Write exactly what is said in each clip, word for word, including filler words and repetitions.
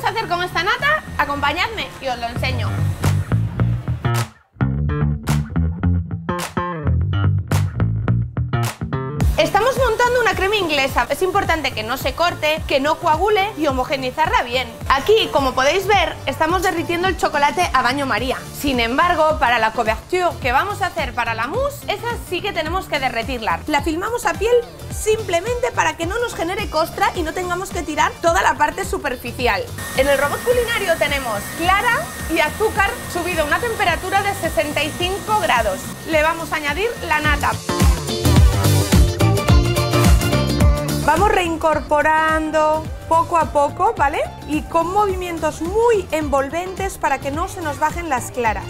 vamos a hacer con esta nata? Acompañadme y os lo enseño. Estamos montando una crema inglesa. Es importante que no se corte, que no coagule y homogeneizarla bien. Aquí, como podéis ver, estamos derritiendo el chocolate a baño María. Sin embargo, para la couverture que vamos a hacer para la mousse, esa sí que tenemos que derretirla. La filmamos a piel simplemente para que no nos genere costra y no tengamos que tirar toda la parte superficial. En el robot culinario tenemos clara y azúcar subido a una temperatura de sesenta y cinco grados. Le vamos a añadir la nata. Vamos reincorporando poco a poco, ¿vale? Y con movimientos muy envolventes para que no se nos bajen las claras.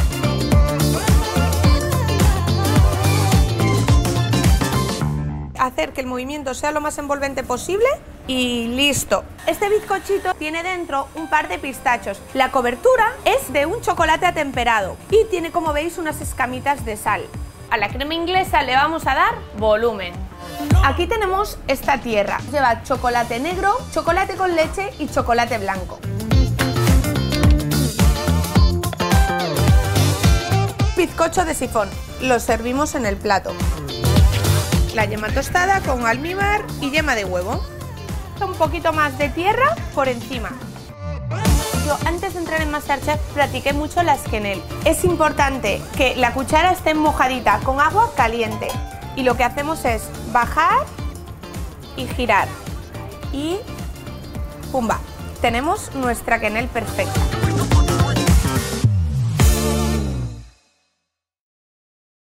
Hacer que el movimiento sea lo más envolvente posible y listo. Este bizcochito tiene dentro un par de pistachos. La cobertura es de un chocolate atemperado y tiene, como veis, unas escamitas de sal. A la crema inglesa le vamos a dar volumen. Aquí tenemos esta tierra. Lleva chocolate negro, chocolate con leche y chocolate blanco. Bizcocho de sifón. Lo servimos en el plato. La yema tostada con almíbar y yema de huevo. Un poquito más de tierra por encima. Yo antes de entrar en MasterChef practiqué mucho la esquenel. Es importante que la cuchara esté mojadita con agua caliente. Y lo que hacemos es bajar y girar. Y ¡pumba! Tenemos nuestra quenelle perfecta.